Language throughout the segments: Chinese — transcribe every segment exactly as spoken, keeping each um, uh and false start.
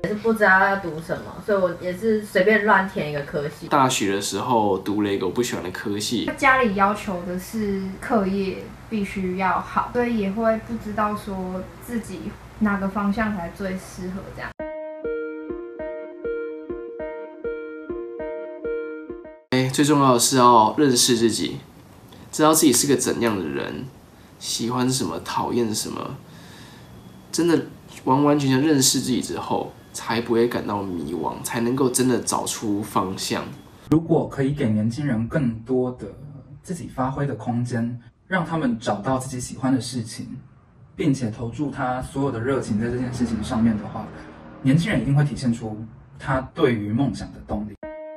也是不知道要读什么，所以我也是随便乱填一个科系。 大学的时候读了一个我不喜欢的科系， 家里要求的是课业必须要好，所以也会不知道说自己哪个方向才最适合这样。 哎，最重要的是要认识自己，知道自己是个怎样的人，喜欢什么，讨厌什么，真的完完全全认识自己之后，才不会感到迷惘，才能够真的找出方向。 如果可以给年轻人更多的自己发挥的空间，让他们找到自己喜欢的事情，并且投注他所有的热情在这件事情上面的话，年轻人一定会体现出他对于梦想的动力。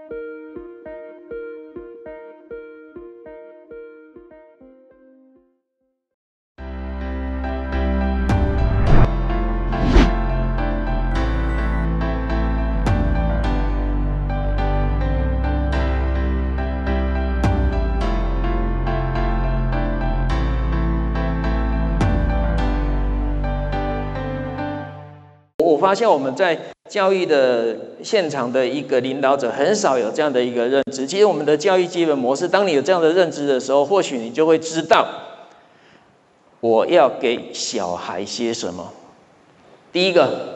我发现我们在教育的现场的一个领导者很少有这样的一个认知。其实我们的教育基本模式，当你有这样的认知的时候，或许你就会知道我要给小孩些什么。第一个，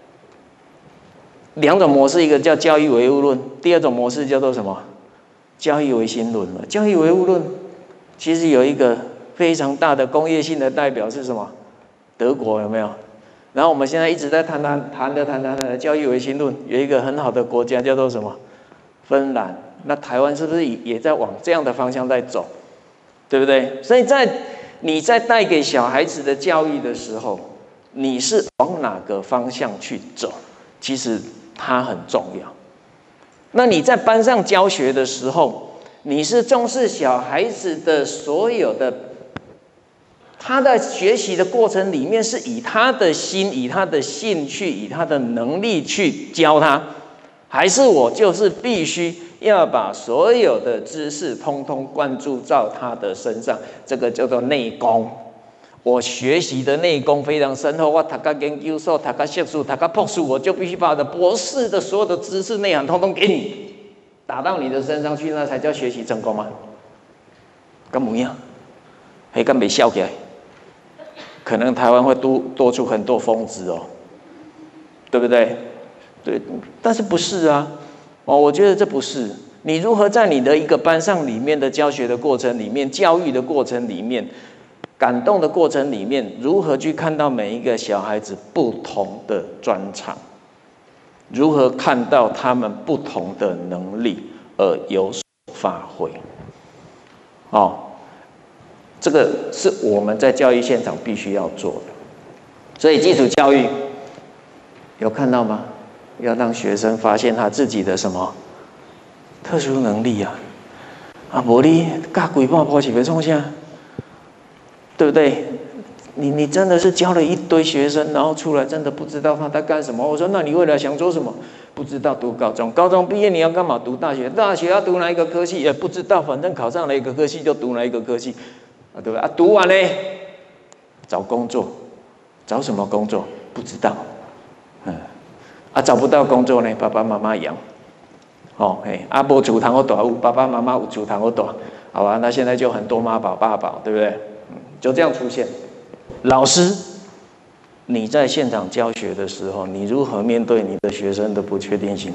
两种模式，一个叫教育唯物论，第二种模式叫做什么？教育唯心论。教育唯物论其实有一个非常大的工业性的代表是什么？德国，有没有？然后我们现在一直在谈谈谈的谈谈的教育唯心论，有一个很好的国家叫做什么？芬兰。那台湾是不是也在往这样的方向在走？对不对？所以在你在带给小孩子的教育的时候，你是往哪个方向去走？其实它很重要。那你在班上教学的时候，你是重视小孩子的所有的。他在学习的过程里面，是以他的心、以他的兴趣、以他的能力去教他，还是我就是必须要把所有的知识通通灌注到他的身上？这个叫做内功。我学习的内功非常深厚，我读到研究所、读到硕士、读到博士，我就必须把我的博士的所有的知识内涵通通给你，打到你的身上去，那才叫学习成功吗？跟不一样，还敢没笑起来？可能台湾会多多出很多疯子哦，对不对？对，但是不是啊？哦，我觉得这不是。你如何在你的一个班上里面的教学的过程里面、教育的过程里面、感动的过程里面，如何去看到每一个小孩子不同的专长？如何看到他们不同的能力而有所发挥？哦。这个是我们在教育现场必须要做的，所以基础教育有看到吗？要让学生发现他自己的什么特殊能力啊！啊，不然你教几半波是要创啥？对不对？你你真的是教了一堆学生，然后出来真的不知道他在干什么。我说，那你未来想做什么？不知道。读高中，高中毕业你要干嘛？读大学，大学要读哪一个科系也不知道，反正考上了一个科系就读哪一个科系。啊，对吧？啊，读完呢，找工作，找什么工作不知道，嗯，啊，找不到工作呢，爸爸妈妈养，哦，哎，啊，无厝通好大，有爸爸妈妈有厝通好大，好吧？那现在就很多妈宝爸宝，对不对？嗯，就这样出现。老师，你在现场教学的时候，你如何面对你的学生的不确定性？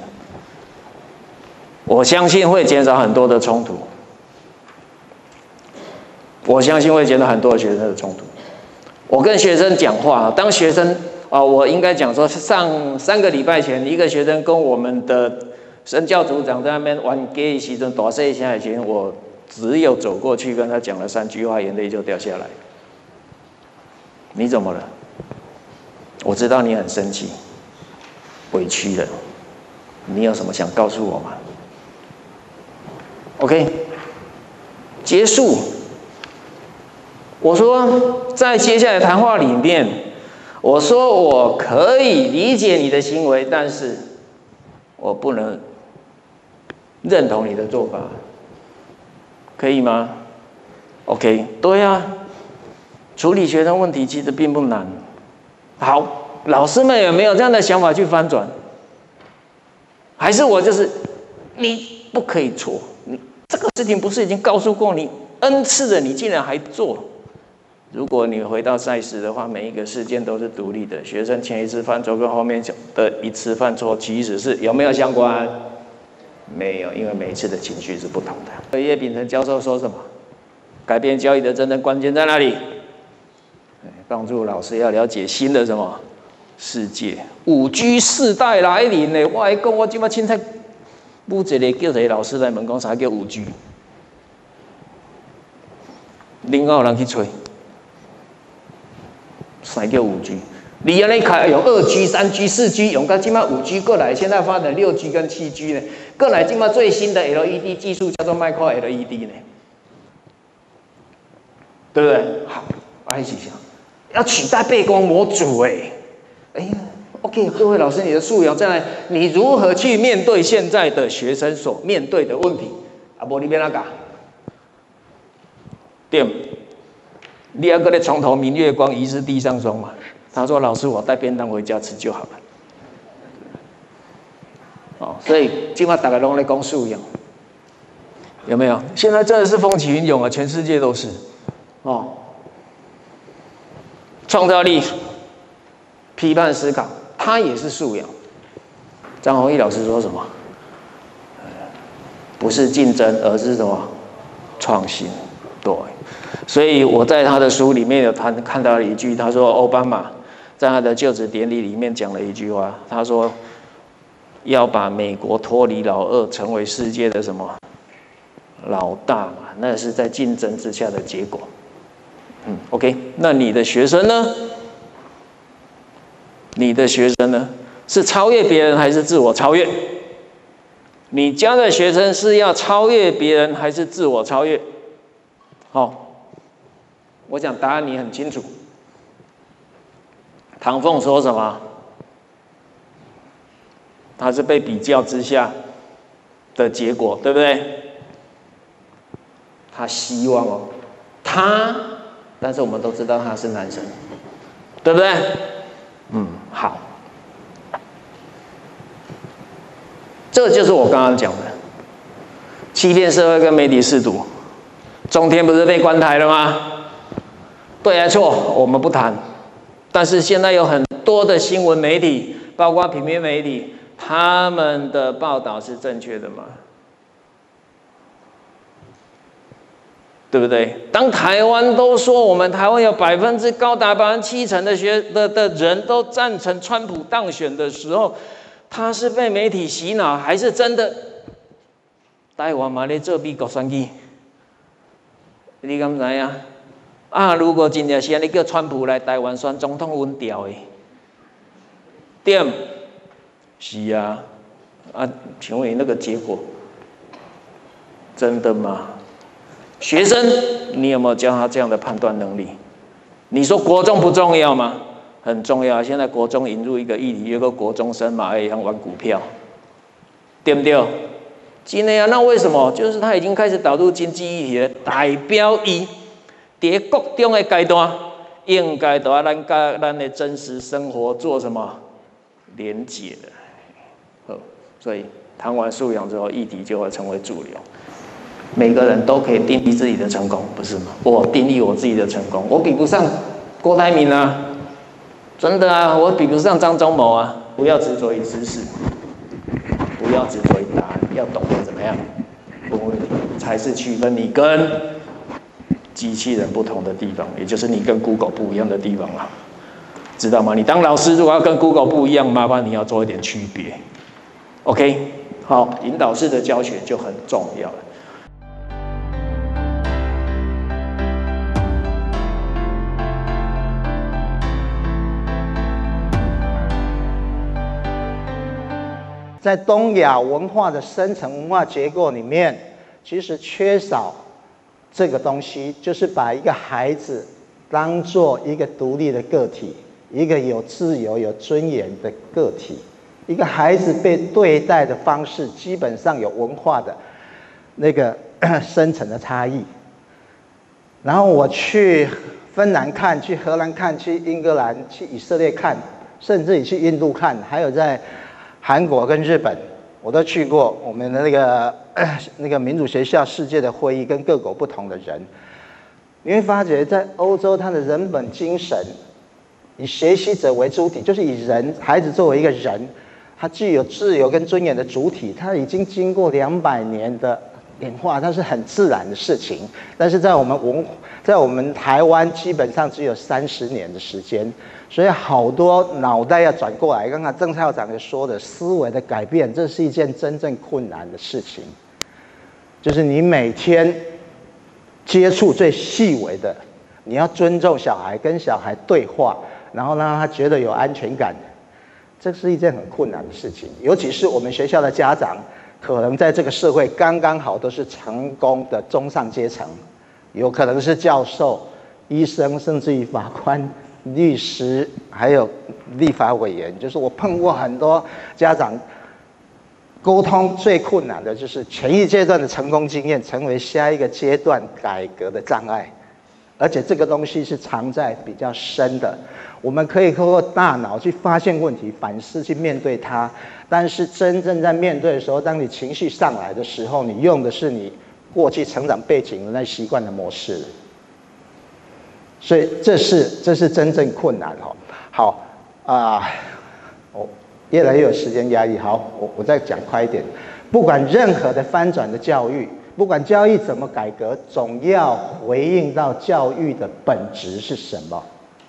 我相信会减少很多的冲突。我相信会减少很多的学生的冲突。我跟学生讲话，当学生啊、呃，我应该讲说，上三个礼拜前，一个学生跟我们的神教组长在那边玩 gay 时阵，大声一下以前，我只有走过去跟他讲了三句话，眼泪就掉下来。你怎么了？我知道你很生气、委屈了，你有什么想告诉我吗 ？OK， 结束。我说，在接下来谈话里面，我说我可以理解你的行为，但是我不能认同你的做法，可以吗 ？OK， 对啊，处理学生问题其实并不难。好，老师们有没有这样的想法去翻转？ 还是我就是你不可以错，你这个事情不是已经告诉过你 N 次了，你竟然还做？如果你回到赛事的话，每一个事件都是独立的。学生前一次犯错跟后面的一次犯错，其实是有没有相关？没有，因为每一次的情绪是不同的。叶秉成教授说什么？改变教育的真正关键在哪里？帮助老师要了解新的什么世界。五 G 世代来临呢？我还讲我今麦凊彩，舞一个叫一个老师来问讲啥叫五 G， 另外有人去吹。 啥叫五 G？ 你安尼开有二 G、三 G、四 G， 用到今麦五 G 过来，现在发展六 G 跟七 G 呢？过来今麦最新的 L E D 技术叫做 Micro L E D 呢，对不对？好，我一起想，要取代背光模组哎，哎呀 ，OK， 各位老师，你的素养再来，你如何去面对现在的学生所面对的问题？啊，无你要哪教？对。 你要搁咧床头明月光，疑是地上霜嘛？他说：“老师，我带便当回家吃就好了。”哦，所以今晚大家拢在讲素养，有没有？现在真的是风起云涌啊，全世界都是。哦，创造力、批判思考，它也是素养。张弘毅老师说什么？不是竞争，而是什么？创新。对。 所以我在他的书里面有谈看到了一句，他说奥巴马在他的就职典礼里面讲了一句话，他说要把美国脱离老二，成为世界的什么老大嘛，那是在竞争之下的结果。嗯 ，OK， 那你的学生呢？你的学生呢？是超越别人还是自我超越？你教的学生是要超越别人还是自我超越？好。哦 我想答案你很清楚。唐凤说什么？他是被比较之下的结果，对不对？他希望哦，他，但是我们都知道他是男生，对不对？嗯，好，这就是我刚刚讲的，欺骗社会跟媒体试图。中天不是被关台了吗？ 对还错，我们不谈。但是现在有很多的新闻媒体，包括平面媒体，他们的报道是正确的吗？对不对？当台湾都说我们台湾有百分之高达百分之七成的学的的人都赞成川普当选的时候，他是被媒体洗脑，还是真的？台湾嘛咧做美国选举，你敢知影？ 啊！如果真的是安尼叫川普来台湾选总统稳调的，对，是啊，啊，请问你那个结果真的吗？学生，你有没有教他这样的判断能力？你说国中不重要吗？很重要。现在国中引入一个议题，有个国中生嘛，也想玩股票，对不对？真的啊，那为什么？就是他已经开始导入经济议题了，代表伊。 在国中的阶段，应该都要咱跟咱的真实生活做什么连结的。好，所以谈完素养之后，议题就会成为主流。每个人都可以定义自己的成功，不是吗？我定义我自己的成功，我比不上郭台铭啊，真的啊，我比不上张忠谋啊。不要执着于知识，不要执着于答案，要懂得怎么样问问题，才是区分你跟 机器人不同的地方，也就是你跟 Google 不一样的地方啊，知道吗？你当老师如果要跟 Google 不一样，麻烦你要做一点区别。OK， 好，引导式的教学就很重要了。 在东亚文化的深层文化结构里面，其实缺少 这个东西，就是把一个孩子当做一个独立的个体，一个有自由、有尊严的个体。一个孩子被对待的方式，基本上有文化的那个深层的差异。然后我去芬兰看，去荷兰看，去英格兰、去以色列看，甚至于去印度看，还有在韩国跟日本， 我都去过我们的那个那个民主学校世界的会议，跟各国不同的人，你会发觉在欧洲，它的人本精神以学习者为主体，就是以人孩子作为一个人，他具有自由跟尊严的主体，他已经经过两百年的演化，它是很自然的事情。但是在我们文，在我们台湾，基本上只有三十年的时间。所以好多脑袋要转过来，刚才郑校长也说的，思维的改变，这是一件真正困难的事情。就是你每天接触最细微的，你要尊重小孩，跟小孩对话，然后让他觉得有安全感，这是一件很困难的事情。尤其是我们学校的家长，可能在这个社会刚刚好都是成功的中上阶层，有可能是教授、医生，甚至于法官、律师，还有立法委员。就是我碰过很多家长，沟通最困难的就是前一阶段的成功经验，成为下一个阶段改革的障碍，而且这个东西是藏在比较深的。我们可以透过大脑去发现问题、反思、去面对它，但是真正在面对的时候，当你情绪上来的时候，你用的是你过去成长背景的那习惯的模式。所以这是这是真正困难哈。好啊，我、呃、越来越有时间压力。好，我我再讲快一点。不管任何的翻转的教育，不管教育怎么改革，总要回应到教育的本质是什么。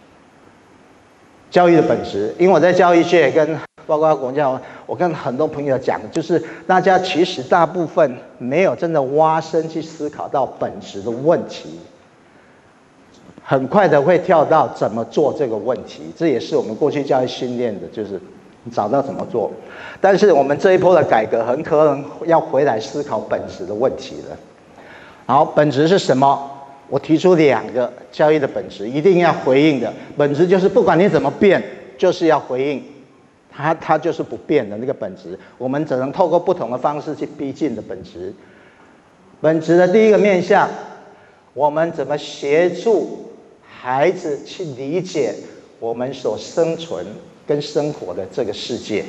教育的本质，因为我在教育界跟包括国教，我跟很多朋友讲，就是大家其实大部分没有真的挖深去思考到本质的问题。很快的会跳到怎么做这个问题，这也是我们过去教育训练的，就是找到怎么做。但是我们这一波的改革很可能要回来思考本质的问题了。好，本质是什么？我提出两个教育的本质，一定要回应的本质就是不管你怎么变，就是要回应它，它就是不变的那个本质。我们只能透过不同的方式去逼近的本质。本质的第一个面向，我们怎么协助孩子去理解我们所生存跟生活的这个世界。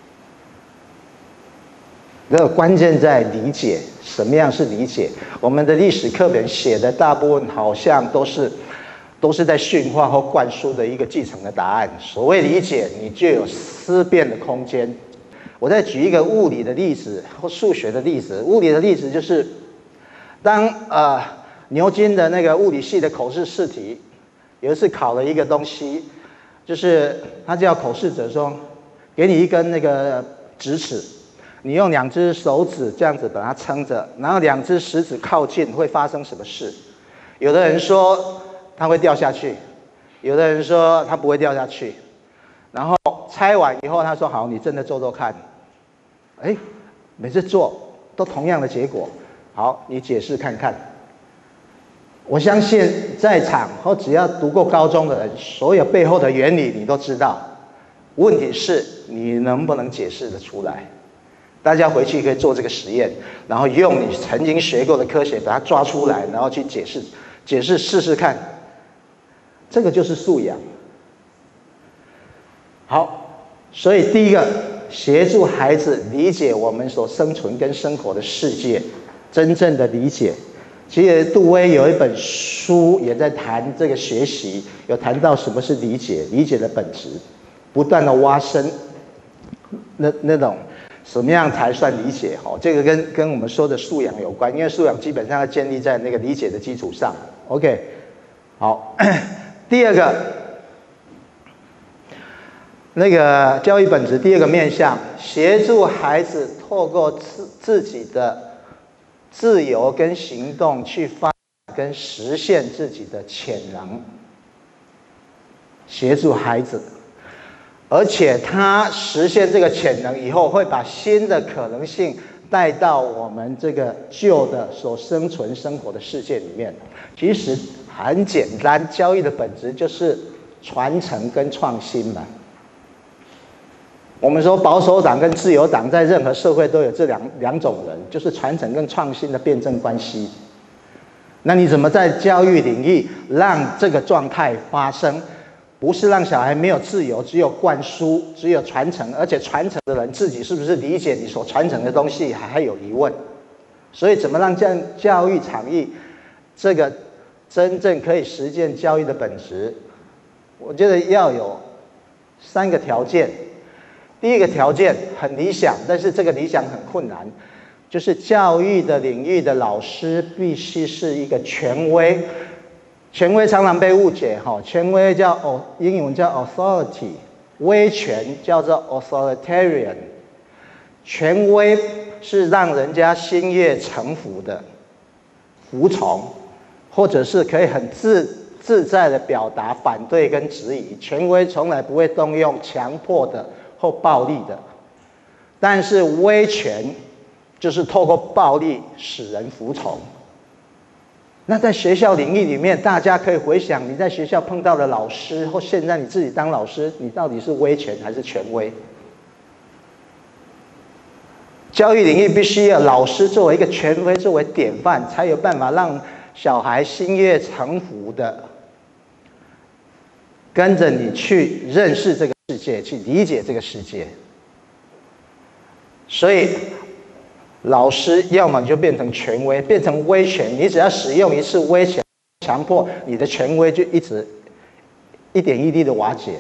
这个关键在理解，什么样是理解？我们的历史课本写的大部分好像都是都是在驯化或灌输的一个继承的答案。所谓理解，你就有思辨的空间。我再举一个物理的例子或数学的例子。物理的例子就是，当呃牛津的那个物理系的口试试题，有一次考了一个东西，就是他叫口试者说，给你一根那个直尺，你用两只手指这样子把它撑着，然后两只食指靠近，会发生什么事？有的人说它会掉下去，有的人说它不会掉下去。然后猜完以后，他说好，你真的做做看。哎，每次做都同样的结果，好，你解释看看。我相信在场或只要读过高中的人，所有背后的原理你都知道。问题是你能不能解释得出来？大家回去可以做这个实验，然后用你曾经学过的科学把它抓出来，然后去解释，解释试试看。这个就是素养。好，所以第一个，协助孩子理解我们所生存跟生活的世界，真正的理解。其实杜威有一本书也在谈这个学习，有谈到什么是理解，理解的本质，不断的挖深那那种什么样才算理解。哦，这个跟跟我们说的素养有关，因为素养基本上要建立在那个理解的基础上。OK， 好，第二个那个教育本质，第二个面向，协助孩子透过自自己的自由跟行动去发展跟实现自己的潜能，协助孩子，而且他实现这个潜能以后，会把新的可能性带到我们这个旧的所生存生活的世界里面。其实很简单，教育的本质就是传承跟创新嘛。我们说保守党跟自由党在任何社会都有这两两种人，就是传承跟创新的辩证关系。那你怎么在教育领域让这个状态发生？ 不是让小孩没有自由，只有灌输，只有传承，而且传承的人自己是不是理解你所传承的东西还有疑问。所以怎么让这样教育场域这个真正可以实践教育的本质，我觉得要有三个条件。第一个条件很理想，但是这个理想很困难，就是教育的领域的老师必须是一个权威。权威常常被误解，哈，权威叫哦，英文叫 authority， 威权叫做 authoritarian。权威是让人家心悦诚服的，服从，或者是可以很自自在的表达反对跟质疑。权威从来不会动用强迫的或暴力的，但是威权就是透过暴力使人服从。那在学校领域里面，大家可以回想你在学校碰到的老师，或现在你自己当老师，你到底是威权还是权威？教育领域必须要老师作为一个权威，作为典范，才有办法让小孩心悦诚服的跟着你去认识这个世界，去理解这个世界。所以老师要么就变成权威，变成威权，你只要使用一次威权，强迫你的权威就一直一点一滴的瓦解。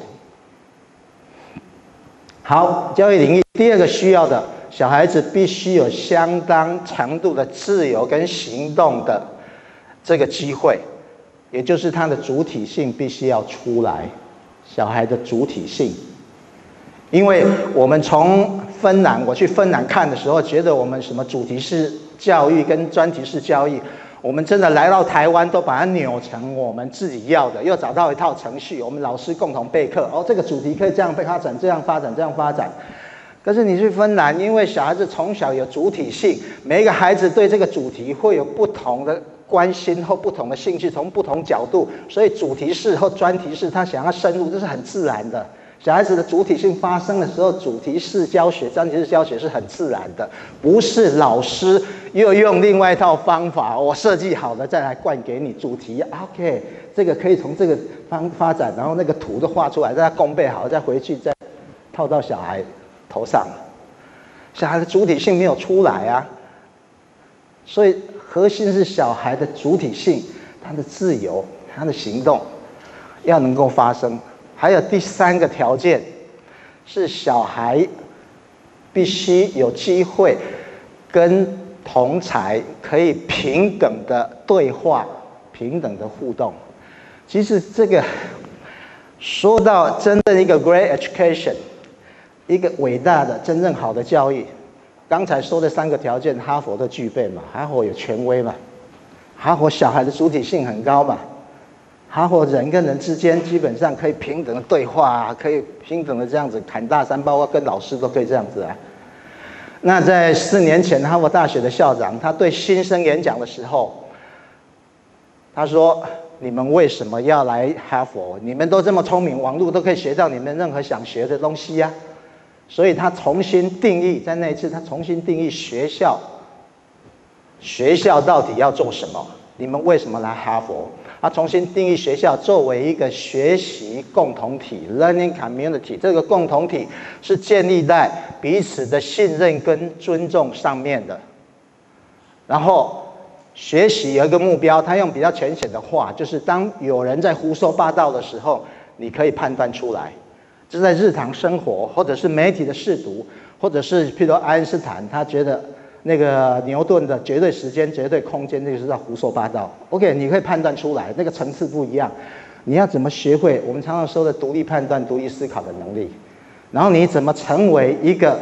好，教育领域第二个需要的，小孩子必须有相当程度的自由跟行动的这个机会，也就是他的主体性必须要出来，小孩的主体性。因为我们从芬兰，我去芬兰看的时候，觉得我们什么主题式教育跟专题式教育，我们真的来到台湾都把它扭成我们自己要的，又找到一套程序，我们老师共同备课，哦，这个主题可以这样发展，这样发展，这样发展。可是你去芬兰，因为小孩子从小有主体性，每一个孩子对这个主题会有不同的关心或不同的兴趣，从不同角度，所以主题式或专题式他想要深入，这是很自然的。小孩子的主体性发生的时候，主题式教学、专题式教学是很自然的，不是老师又用另外一套方法，我设计好了再来灌给你主题。OK， 这个可以从这个方发展，然后那个图都画出来，再共备好，再回去再套到小孩头上。小孩的主体性没有出来啊，所以核心是小孩的主体性，他的自由，他的行动要能够发生。还有第三个条件是小孩必须有机会跟同侪可以平等的对话、平等的互动。其实这个说到真正一个 great education， 一个伟大的、真正好的教育，刚才说的三个条件，哈佛都具备嘛，哈佛有权威嘛，哈佛小孩的主体性很高嘛。哈佛人跟人之间基本上可以平等的对话啊，可以平等的这样子侃大山，包括跟老师都可以这样子啊。那在四年前，哈佛大学的校长他对新生演讲的时候，他说：“你们为什么要来哈佛？你们都这么聪明，网络都可以学到你们任何想学的东西呀。”所以他重新定义，在那一次他重新定义学校，学校到底要做什么？你们为什么来哈佛？他重新定义学校作为一个学习共同体 （learning community）， 这个共同体是建立在彼此的信任跟尊重上面的。然后学习有一个目标，他用比较浅显的话，就是当有人在胡说八道的时候，你可以判断出来，这是在日常生活，或者是媒体的试读，或者是譬如说爱因斯坦，他觉得那个牛顿的绝对时间、绝对空间，那个是在胡说八道。OK， 你可以判断出来，那个层次不一样。你要怎么学会我们常常说的独立判断、独立思考的能力？然后你怎么成为一个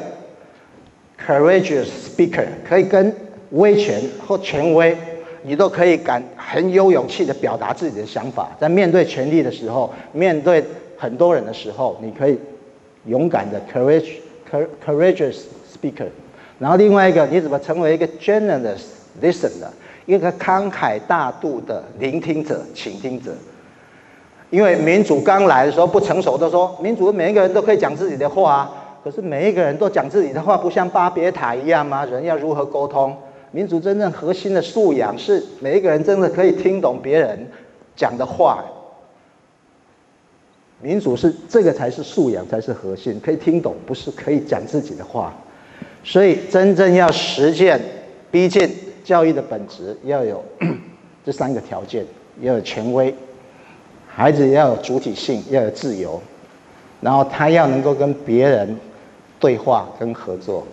courageous speaker， 可以跟威权或权威，你都可以敢很有勇气的表达自己的想法。在面对权力的时候，面对很多人的时候，你可以勇敢的 courage courageous speaker。然后另外一个，你怎么成为一个 generous listener， 一个慷慨大度的聆听者、倾听者？因为民主刚来的时候不成熟，都说民主每一个人都可以讲自己的话啊，可是每一个人都讲自己的话，不像巴别塔一样吗？人要如何沟通？民主真正核心的素养是每一个人真的可以听懂别人讲的话， 民主是这个才是素养，才是核心，可以听懂，不是可以讲自己的话。所以真正要实践，逼近教育的本质，要有这三个条件：要有权威，孩子要有主体性，要有自由，然后他要能够跟别人对话跟合作。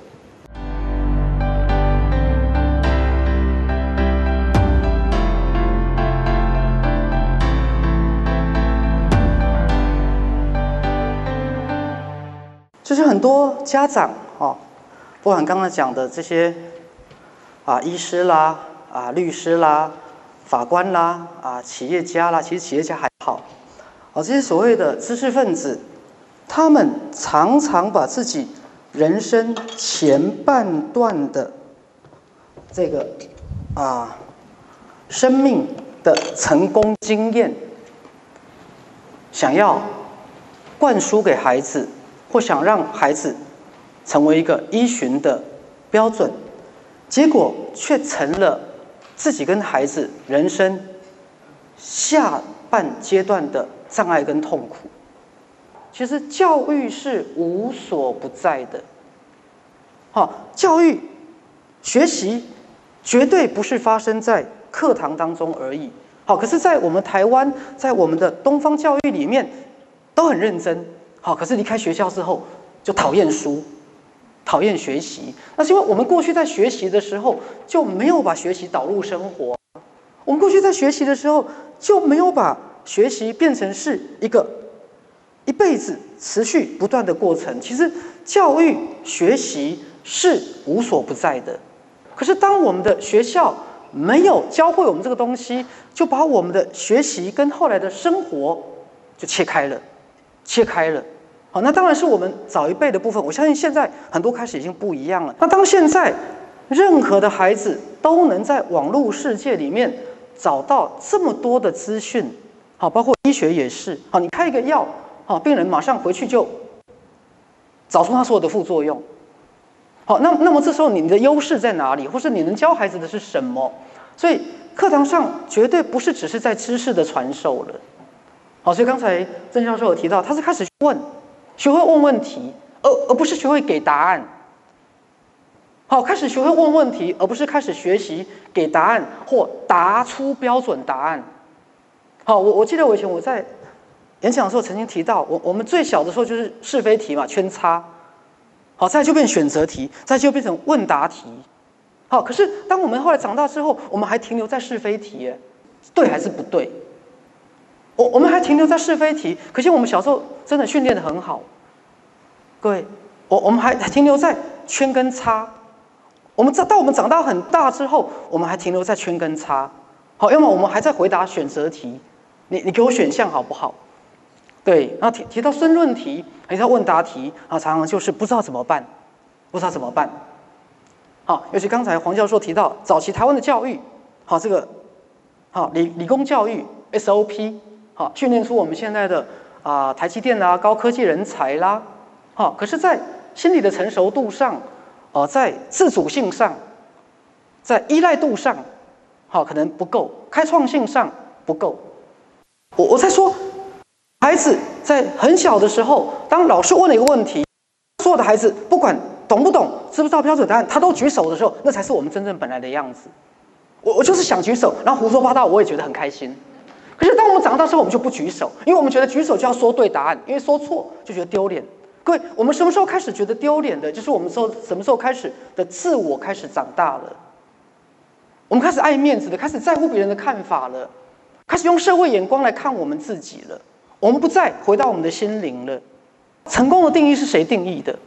就是很多家长哦，包含刚才讲的这些啊，医师啦，啊，律师啦，法官啦，啊，企业家啦，其实企业家还好，哦，这些所谓的知识分子，他们常常把自己人生前半段的这个啊生命的成功经验，想要灌输给孩子。或想让孩子成为一个依循的标准，结果却成了自己跟孩子人生下半阶段的障碍跟痛苦。其实教育是无所不在的，好，教育学习绝对不是发生在课堂当中而已。好，可是，在我们台湾，在我们的东方教育里面，都很认真。好，可是离开学校之后就讨厌书，讨厌学习。那是因为我们过去在学习的时候就没有把学习导入生活，我们过去在学习的时候就没有把学习变成是一个一辈子持续不断的过程。其实教育学习是无所不在的，可是当我们的学校没有教会我们这个东西，就把我们的学习跟后来的生活就切开了。切开了，好，那当然是我们早一辈的部分。我相信现在很多开始已经不一样了。那当现在任何的孩子都能在网络世界里面找到这么多的资讯，好，包括医学也是，好，你开一个药，好，病人马上回去就找出他所有的副作用，好，那那么这时候你的优势在哪里，或是你能教孩子的是什么？所以课堂上绝对不是只是在知识的传授了。好，所以刚才郑教授有提到，他是开始问，学会问问题，而而不是学会给答案。好，开始学会问问题，而不是开始学习给答案或答出标准答案。好，我我记得我以前我在演讲的时候曾经提到，我我们最小的时候就是是非题嘛，圈叉。好，再就变选择题，再就变成问答题。好，可是当我们后来长大之后，我们还停留在是非题耶，对还是不对？我我们还停留在是非题，可见我们小时候真的训练得很好。各位，我我们还还停留在圈跟叉。我们到我们长大很大之后，我们还停留在圈跟叉。好，要么我们还在回答选择题，你你给我选项好不好？对，然后提提到申论题，提到问答题啊，常常就是不知道怎么办，不知道怎么办。好，尤其刚才黄教授提到早期台湾的教育，好这个好理理工教育 S O P。好，训练出我们现在的啊、呃、台积电啦、高科技人才啦。好，可是，在心理的成熟度上，哦、呃，在自主性上，在依赖度上，好，可能不够；开创性上不够。我我在说，孩子在很小的时候，当老师问了一个问题，所有的孩子不管懂不懂、知不知道标准答案，他都举手的时候，那才是我们真正本来的样子。我我就是想举手，然后胡说八道，我也觉得很开心。可是当我们长大之后，我们就不举手，因为我们觉得举手就要说对答案，因为说错就觉得丢脸。各位，我们什么时候开始觉得丢脸的？就是我们说什么时候开始的自我开始长大了，我们开始爱面子的，开始在乎别人的看法了，开始用社会眼光来看我们自己了。我们不再回到我们的心灵了。成功的定义是谁定义的？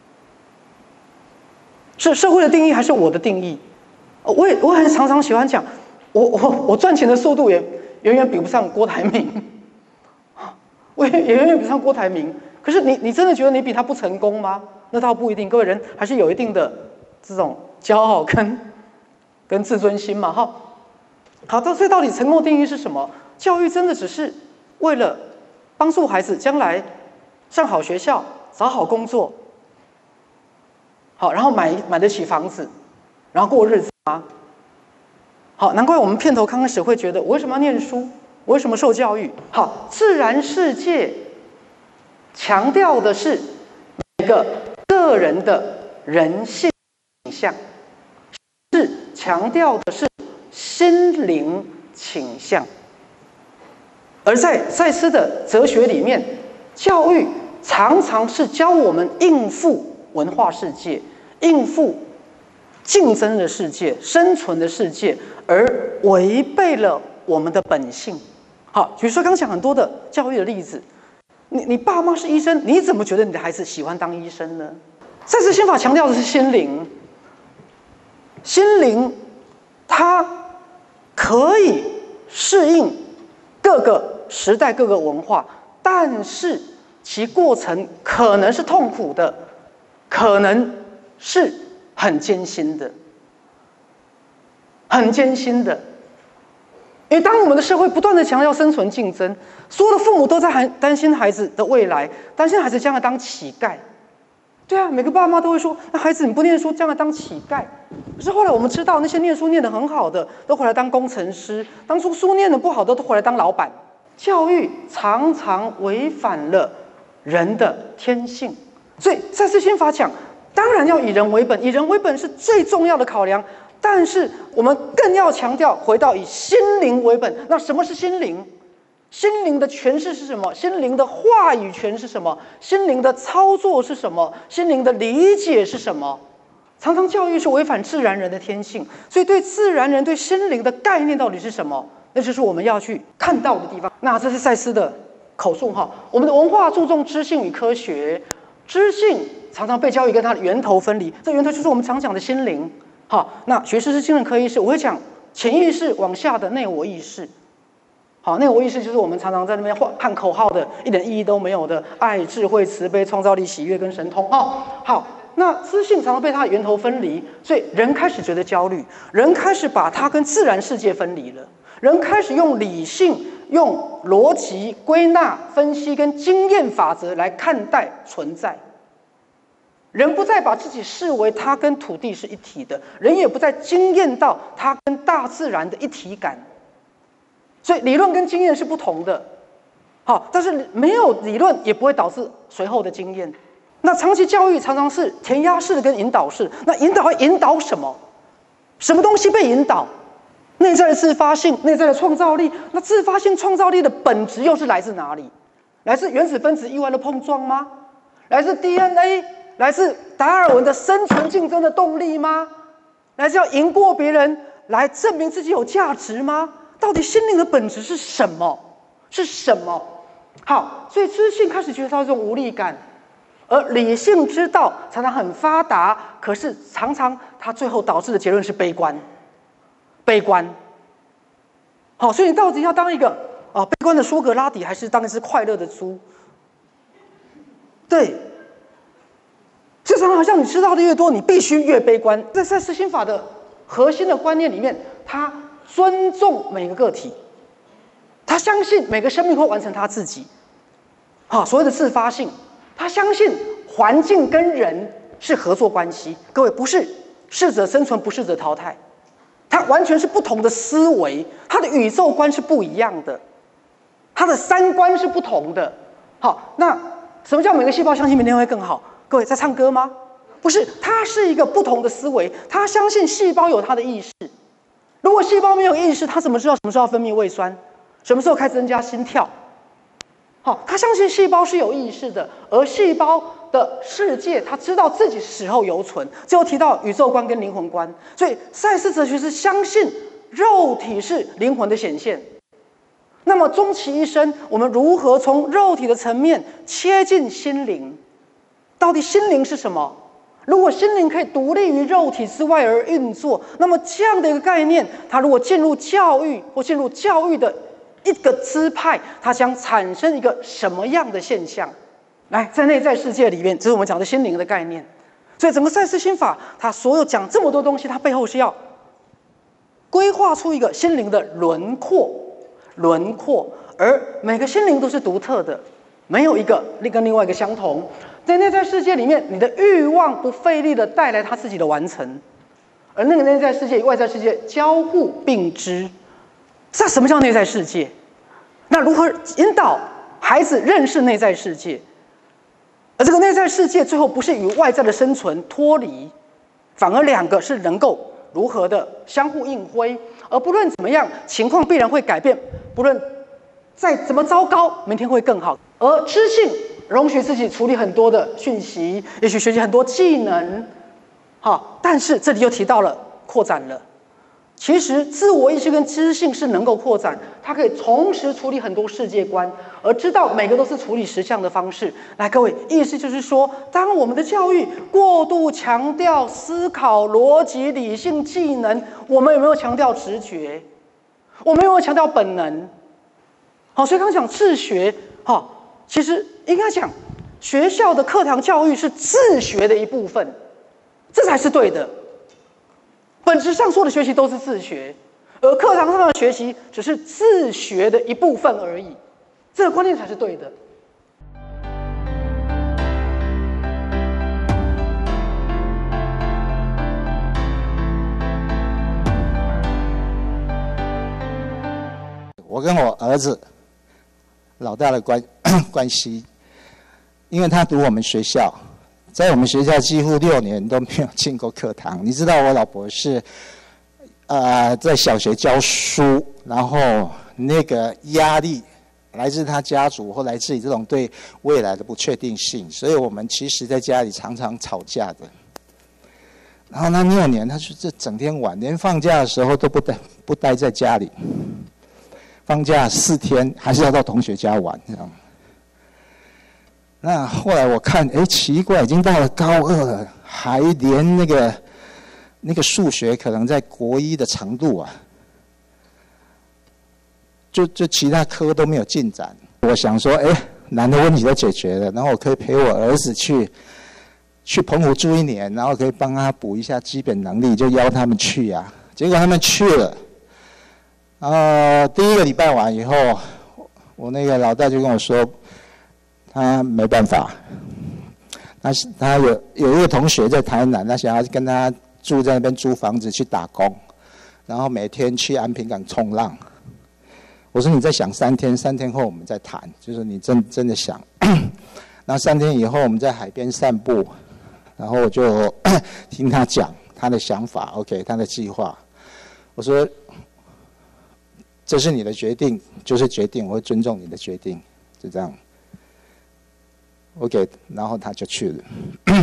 是社会的定义还是我的定义？我也我很常常喜欢讲，我我我赚钱的速度也远远比不上郭台铭，我也也远远比不上郭台铭。可是你你真的觉得你比他不成功吗？那倒不一定。各位人还是有一定的这种骄傲跟跟自尊心嘛，哈。好，到所以到底成功的定义是什么？教育真的只是为了帮助孩子将来上好学校、找好工作，好，然后买买得起房子，然后过日子吗？好，难怪我们片头刚开始会觉得，我为什么要念书？我为什么受教育？好，自然世界强调的是每个个人的人性倾向，是强调的是心灵倾向。而在赛斯的哲学里面，教育常常是教我们应付文化世界，应付竞争的世界、生存的世界，而违背了我们的本性。好，比如说刚讲很多的教育的例子，你你爸妈是医生，你怎么觉得你的孩子喜欢当医生呢？赛斯心法强调的是心灵，心灵它可以适应各个时代、各个文化，但是其过程可能是痛苦的，可能是很艰辛的，很艰辛的。因为当我们的社会不断的强调生存竞争，所有的父母都在担心孩子的未来，担心孩子将来当乞丐。对啊，每个爸妈都会说：“那孩子你不念书，将来当乞丐。”可是后来我们知道，那些念书念得很好的，都回来当工程师；当初书念得不好的，都回来当老板。教育常常违反了人的天性，所以赛斯心法讲，当然要以人为本，以人为本是最重要的考量。但是我们更要强调，回到以心灵为本。那什么是心灵？心灵的诠释是什么？心灵的话语权是什么？心灵的操作是什么？心灵的理解是什么？常常教育是违反自然人的天性，所以对自然人、对心灵的概念到底是什么？那就是我们要去看到的地方。那这是赛斯的口述哈。我们的文化注重知性与科学，知性常常被教育跟它的源头分离，这源头就是我们常讲的心灵。好，那学识是精神科医师，我会讲潜意识往下的内我意识。好，内我意识就是我们常常在那边喊口号的，一点意义都没有的爱、智慧、慈悲、创造力、喜悦跟神通。哦，好，那知性常常被它的源头分离，所以人开始觉得焦虑，人开始把它跟自然世界分离了，人开始用理性、用逻辑、归纳、分析跟经验法则来看待存在。人不再把自己视为他跟土地是一体的，人也不再经验到他跟大自然的一体感。所以理论跟经验是不同的，好，但是没有理论也不会导致随后的经验。那长期教育常常是填鸭式的跟引导式，那引导会引导什么？什么东西被引导？内在的自发性，内在的创造力。那自发性创造力的本质又是来自哪里？来自原子分子意外的碰撞吗？来自 D N A？ 来自达尔文的生存竞争的动力吗？来自要赢过别人来证明自己有价值吗？到底心灵的本质是什么？是什么？好，所以知性开始觉得到这种无力感，而理性知道常常很发达，可是常常它最后导致的结论是悲观，悲观。好，所以你到底要当一个啊悲观的苏格拉底，还是当一只快乐的猪？对。就常常好像你知道的越多，你必须越悲观。在赛斯心法的核心的观念里面，他尊重每个个体，他相信每个生命会完成他自己。好，所谓的自发性，他相信环境跟人是合作关系。各位，不是适者生存，不适者淘汰，他完全是不同的思维，他的宇宙观是不一样的，他的三观是不同的。好，那什么叫每个细胞相信明天会更好？各位在唱歌吗？不是，它是一个不同的思维。他相信细胞有它的意识，如果细胞没有意识，它怎么知道什么时候要分泌胃酸，什么时候开始增加心跳？好，他相信细胞是有意识的，而细胞的世界，他知道自己死后犹存。最后提到宇宙观跟灵魂观，所以赛斯哲学是相信肉体是灵魂的显现。那么终其一生，我们如何从肉体的层面切进心灵？到底心灵是什么？如果心灵可以独立于肉体之外而运作，那么这样的一个概念，它如果进入教育或进入教育的一个支派，它将产生一个什么样的现象？来，在内在世界里面，这是我们讲的心灵的概念。所以整个赛斯心法，它所有讲这么多东西，它背后是要规划出一个心灵的轮廓，轮廓，而每个心灵都是独特的，没有一个跟另外一个相同。在内在世界里面，你的欲望不费力的带来他自己的完成，而那个内在世界与外在世界交互并知。那什么叫内在世界？那如何引导孩子认识内在世界？ 而这个内在世界最后不是与外在的生存脱离，反而两个是能够如何的相互映辉，而不论怎么样，情况必然会改变，不论再怎么糟糕，明天会更好。而知性容许自己处理很多的讯息，也许学习很多技能，好，但是这里又提到了扩展了。其实自我意识跟知性是能够扩展，它可以同时处理很多世界观，而知道每个都是处理实相的方式。来，各位，意思就是说，当我们的教育过度强调思考、逻辑、理性技能，我们有没有强调直觉？我们有没有强调本能？好，所以刚刚讲自学，好，其实应该讲学校的课堂教育是自学的一部分，这才是对的。本质上所有的学习都是自学，而课堂上的学习只是自学的一部分而已，这个观念才是对的。 我跟我儿子老大的关关系，因为他读我们学校。在我们学校几乎六年都没有进过课堂。你知道我老婆是，呃，在小学教书，然后那个压力来自她家族或来自于这种对未来的不确定性，所以我们其实在家里常常吵架的。然后那六年，他就这整天玩，连放假的时候都不待不待在家里，放假四天还是要到同学家玩这样。那后来我看，哎，奇怪，已经到了高二了，还连那个那个数学可能在国一的长度啊，就就其他科都没有进展。我想说，哎，难的问题都解决了，然后我可以陪我儿子去去澎湖住一年，然后可以帮他补一下基本能力，就邀他们去啊。结果他们去了，然后第一个礼拜完以后，我那个老大就跟我说。他没办法，他他有有一个同学在台南，他想要跟他住在那边租房子去打工，然后每天去安平港冲浪。我说你再想三天，三天后我们再谈，就是你真真的想。然后三天以后我们在海边散步，然后我就听他讲他的想法 ，OK， 他的计划。我说这是你的决定，就是决定，我会尊重你的决定，就这样。OK， 然后他就去了。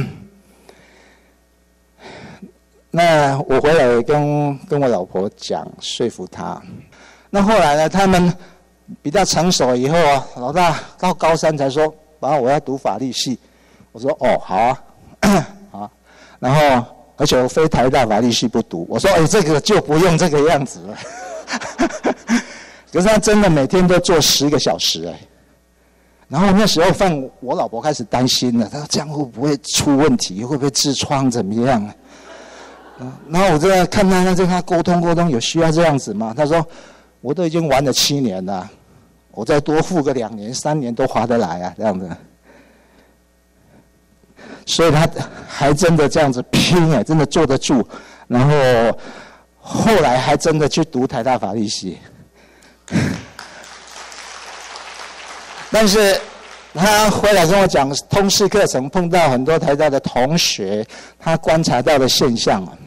那我回来跟跟我老婆讲，说服她。那后来呢，他们比较成熟以后啊，老大到高三才说：“爸，我要读法律系。”我说：“哦，好啊，好。”然后而且我非台大法律系不读。我说：“哎，这个就不用这个样子了。”可是他真的每天都做十个小时哎。然后那时候放我老婆开始担心了，她说这样会不会出问题？会不会痔疮怎么样？然后我就在看他，跟他沟通沟通，有需要这样子吗？他说我都已经玩了七年了，我再多付个两年、三年都划得来啊，这样子。所以他还真的这样子拼哎，真的坐得住。然后后来还真的去读台大法律系。但是他回来跟我讲，通识课程碰到很多台大的同学，他观察到的现象啊，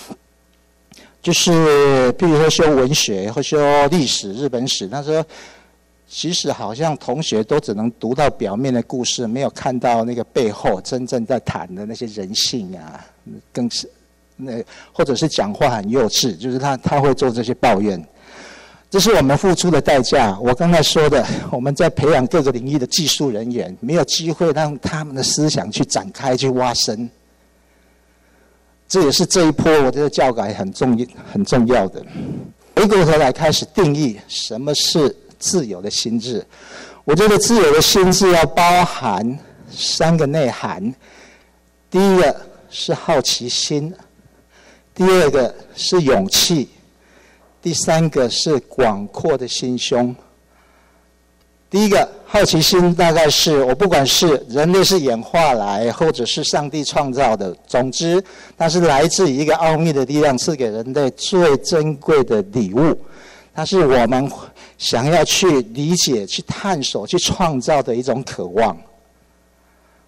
就是比如说修文学或修历史、日本史，他说，其实好像同学都只能读到表面的故事，没有看到那个背后真正在谈的那些人性啊，更是那或者是讲话很幼稚，就是他他会做这些抱怨。这是我们付出的代价。我刚才说的，我们在培养各个领域的技术人员，没有机会让他们的思想去展开、去挖深。这也是这一波我觉得教改很重很重要的。回过头来开始定义什么是自由的心智。我觉得自由的心智要包含三个内涵：第一个是好奇心，第二个是勇气。第三个是广阔的心胸。第一个好奇心大概是我不管是人类是演化来，或者是上帝创造的，总之它是来自于一个奥秘的力量，赐给人类最珍贵的礼物。它是我们想要去理解、去探索、去创造的一种渴望。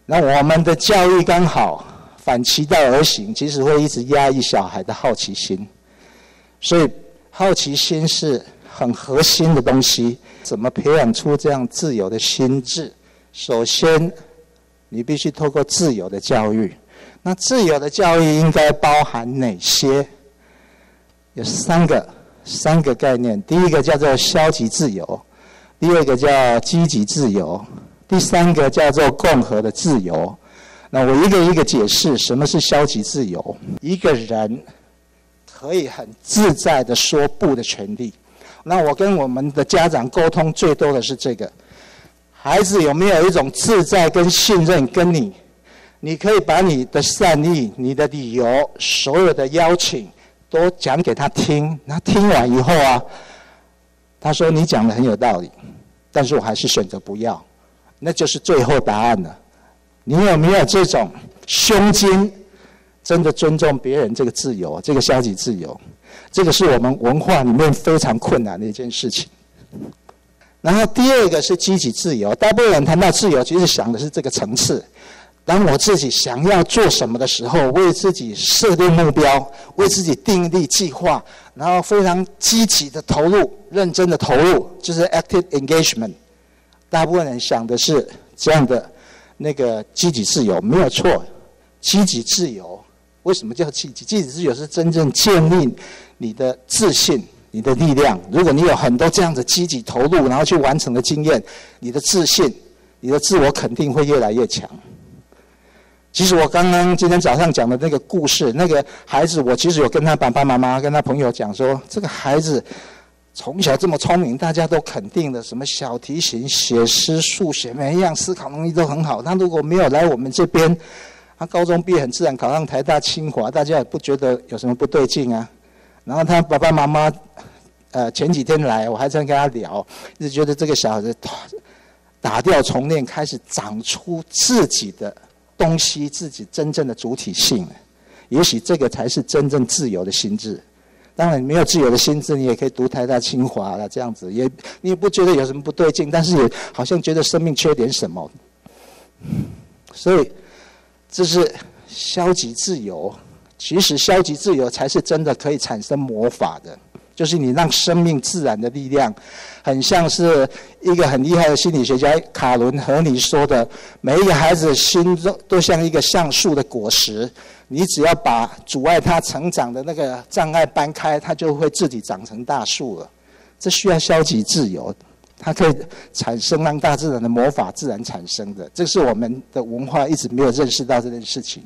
那我们的教育刚好反其道而行，其实会一直压抑小孩的好奇心。所以好奇心是很核心的东西。怎么培养出这样自由的心智？首先，你必须透过自由的教育。那自由的教育应该包含哪些？有三个三个概念。第一个叫做消极自由，第二个叫积极自由，第三个叫做共和的自由。那我一个一个解释什么是消极自由。一个人可以很自在的说不的权利。那我跟我们的家长沟通最多的是这个：孩子有没有一种自在跟信任跟你？你可以把你的善意、你的理由、所有的邀请都讲给他听。那听完以后啊，他说你讲的很有道理，但是我还是选择不要，那就是最后答案了。你有没有这种胸襟，真的尊重别人这个自由，这个消极自由？这个是我们文化里面非常困难的一件事情。然后第二个是积极自由，大部分人谈到自由，其实想的是这个层次。当我自己想要做什么的时候，为自己设定目标，为自己订立计划，然后非常积极的投入，认真的投入，就是 active engagement。大部分人想的是这样的那个积极自由，没有错。积极自由为什么叫积极？积极自由是真正建立你的自信、你的力量。如果你有很多这样的积极投入，然后去完成的经验，你的自信、你的自我肯定会越来越强。其实我刚刚今天早上讲的那个故事，那个孩子，我其实有跟他爸爸妈妈、跟他朋友讲说，这个孩子从小这么聪明，大家都肯定的，什么小提琴、写诗、数学，每一样思考能力都很好。他如果没有来我们这边，他高中毕业很自然考上台大、清华，大家也不觉得有什么不对劲啊。然后他爸爸妈妈，呃，前几天来，我还在跟他聊，一直觉得这个小孩子打掉重练，开始长出自己的东西，自己真正的主体性。也许这个才是真正自由的心智。当然，没有自由的心智，你也可以读台大、清华了，这样子也你也不觉得有什么不对劲，但是也好像觉得生命缺点什么。所以，这是消极自由。其实消极自由才是真的可以产生魔法的，就是你让生命自然的力量，很像是一个很厉害的心理学家卡伦和尼说的，每一个孩子的心中都像一个橡树的果实，你只要把阻碍他成长的那个障碍搬开，他就会自己长成大树了。这需要消极自由，它可以产生让大自然的魔法自然产生的，这是我们的文化一直没有认识到这件事情。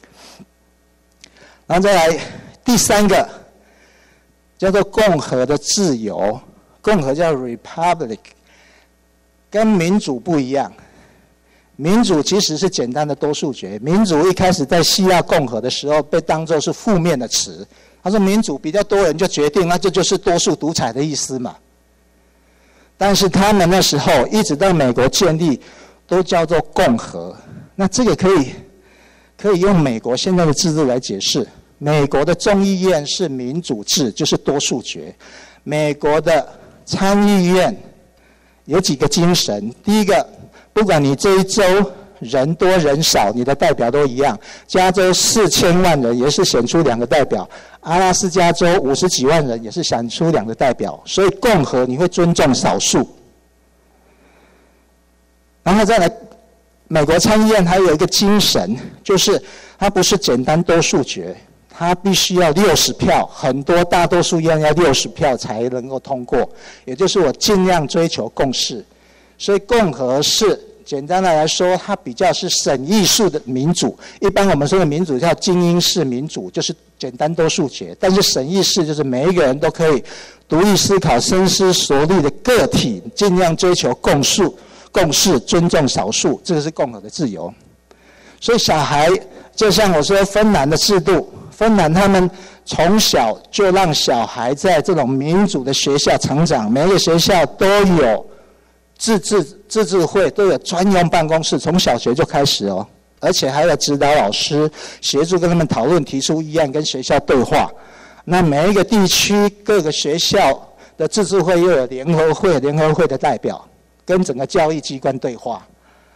然后再来第三个叫做共和的自由，共和叫 republic， 跟民主不一样。民主其实是简单的多数决，民主一开始在希腊共和的时候被当作是负面的词，他说民主比较多人就决定，那这就是多数独裁的意思嘛。但是他们那时候一直到美国建立都叫做共和，那这个可以可以用美国现在的制度来解释。美国的众议院是民主制，就是多数决。美国的参议院有几个精神，第一个，不管你这一州人多人少，你的代表都一样。加州四千万人也是选出两个代表，阿拉斯加州五十几万人也是选出两个代表。所以共和你会尊重少数。然后再来，美国参议院还有一个精神，就是它不是简单多数决，它必须要六十票，很多大多数院要六十票才能够通过，也就是我尽量追求共识。所以共和是简单的来说，它比较是审议式的民主。一般我们说的民主叫精英式民主，就是简单多数决。但是审议式就是每一个人都可以独立思考、深思熟虑的个体，尽量追求共识、共识，尊重少数，这个是共和的自由。所以小孩就像我说芬兰的制度，芬兰他们从小就让小孩在这种民主的学校成长，每一个学校都有自治自治会，都有专用办公室，从小学就开始哦，而且还有指导老师协助跟他们讨论、提出议案，跟学校对话。那每一个地区各个学校的自治会又有联合会，联合会的代表跟整个教育机关对话。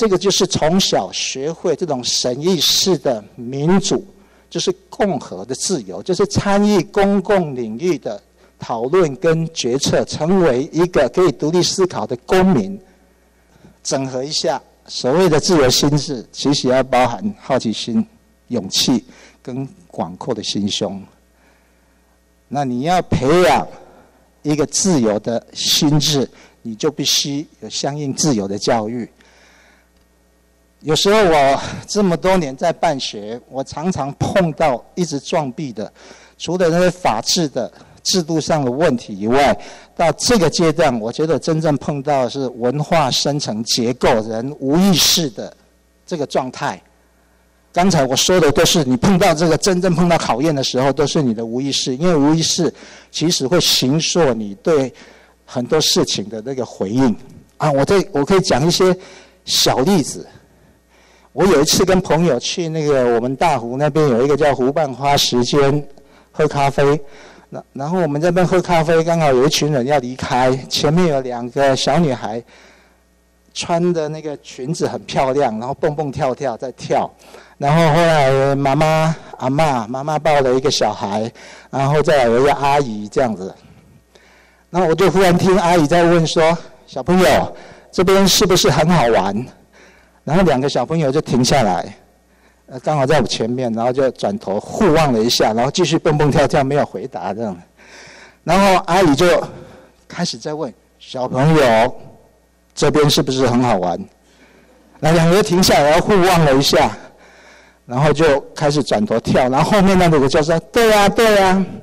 这个就是从小学会这种审议式的民主，就是共和的自由，就是参与公共领域的讨论跟决策，成为一个可以独立思考的公民。整合一下，所谓的自由心智，其实要包含好奇心、勇气跟广阔的心胸。那你要培养一个自由的心智，你就必须有相应自由的教育。有时候我这么多年在办学，我常常碰到一直撞壁的，除了那些法治的制度上的问题以外，到这个阶段，我觉得真正碰到的是文化生成结构人无意识的这个状态。刚才我说的都是你碰到这个真正碰到考验的时候，都是你的无意识，因为无意识其实会形塑你对很多事情的那个回应啊。我这我可以讲一些小例子。我有一次跟朋友去那个我们大湖那边有一个叫湖畔花时间喝咖啡，然后我们这边喝咖啡，刚好有一群人要离开，前面有两个小女孩，穿的那个裙子很漂亮，然后蹦蹦跳跳在跳，然后后来妈妈阿嬷妈妈抱了一个小孩，然后再来有一个阿姨这样子，然后我就忽然听阿姨在问说：“小朋友，这边是不是很好玩？”然后两个小朋友就停下来，呃，刚好在我前面，然后就转头互望了一下，然后继续蹦蹦跳跳，没有回答这样。然后阿姨就开始在问小朋友：“这边是不是很好玩？”那两个人停下来，然后互望了一下，然后就开始转头跳。然后后面那个就说：“对呀、啊，对呀、啊。”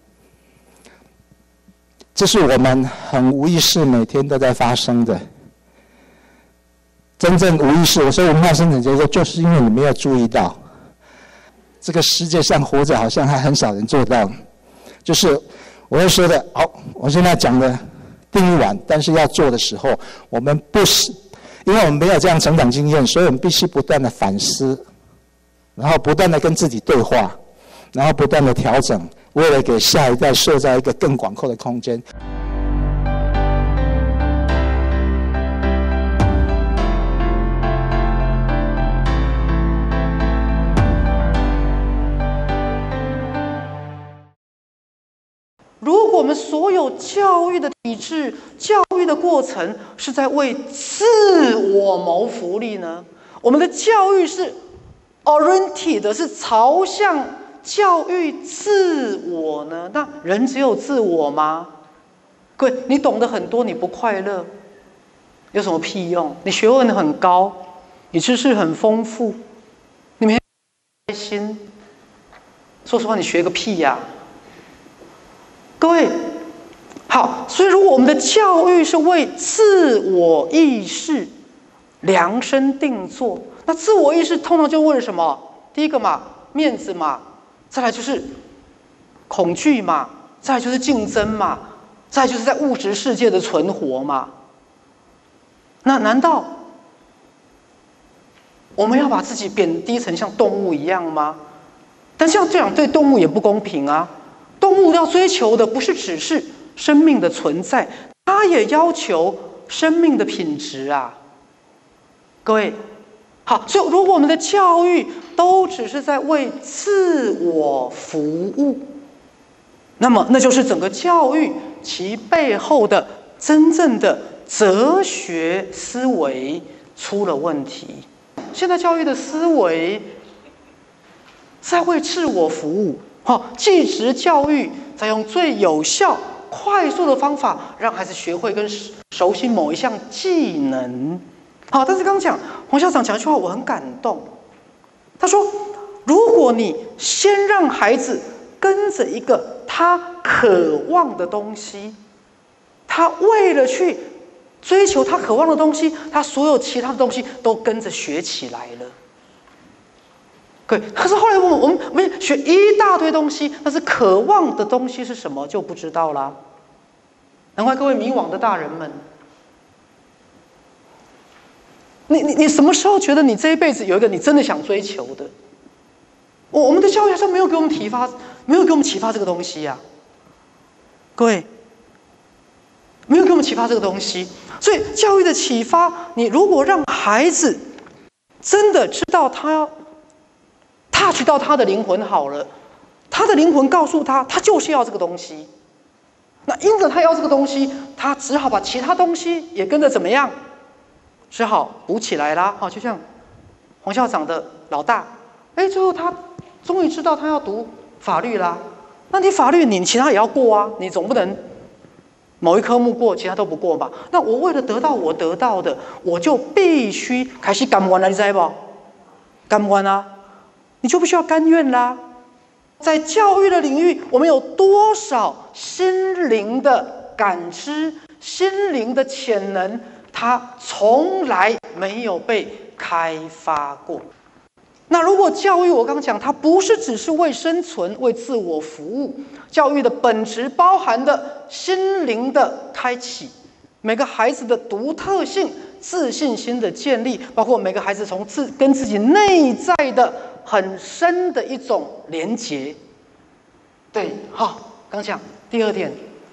这是我们很无意识每天都在发生的。真正无意识，我说文化生成结构，就是因为你没有注意到，这个世界上活着好像还很少人做到。就是我会说的，好，我现在讲的定义完，但是要做的时候，我们不是，因为我们没有这样成长经验，所以我们必须不断的反思，然后不断的跟自己对话，然后不断的调整，为了给下一代塑造一个更广阔的空间。 如果我们所有教育的体制、教育的过程是在为自我谋福利呢？我们的教育是 oriented 是朝向教育自我呢？那人只有自我吗？各位，你懂得很多，你不快乐，有什么屁用？你学问很高，你知识很丰富，你每天开心，说实话，你学个屁呀、啊！各位，好，所以如果我们的教育是为自我意识量身定做，那自我意识通常就为了什么？第一个嘛，面子嘛，再来就是恐惧嘛，再来就是竞争嘛，再来就是在物质世界的存活嘛。那难道我们要把自己贬低成像动物一样吗？但像这样对动物也不公平啊。动物要追求的不是只是生命的存在，它也要求生命的品质啊。各位，好，所以如果我们的教育都只是在为自我服务，那么那就是整个教育其背后的真正的哲学思维出了问题。现在教育的思维在为自我服务。好，技职教育采用最有效、快速的方法，让孩子学会跟熟悉某一项技能。好，但是刚刚讲黄校长讲一句话，我很感动。他说：“如果你先让孩子跟着一个他渴望的东西，他为了去追求他渴望的东西，他所有其他的东西都跟着学起来了。”可是后来我们我们我们学一大堆东西，但是渴望的东西是什么就不知道啦。难怪各位迷惘的大人们，你你你什么时候觉得你这一辈子有一个你真的想追求的？我我们的教育好像没有给我们启发，没有给我们启发这个东西呀、啊。各位，没有给我们启发这个东西，所以教育的启发，你如果让孩子真的知道他要 touch 到他的灵魂好了，他的灵魂告诉他，他就是要这个东西。那因着他要这个东西，他只好把其他东西也跟着怎么样，只好补起来啦。好，就像黄校长的老大，哎，最后他终于知道他要读法律啦。那你法律你其他也要过啊，你总不能某一科目过，其他都不过吧？那我为了得到我得到的，我就必须开始甘愿啦，你知不？甘愿啊，你就必须要甘愿啦。在教育的领域，我们有多少心灵的感知、心灵的潜能，它从来没有被开发过。那如果教育，我刚刚讲，它不是只是为生存、为自我服务，教育的本质包含的心灵的开启，每个孩子的独特性、自信心的建立，包括每个孩子从自跟自己内在的很深的一种连结。对，好，刚讲第二点，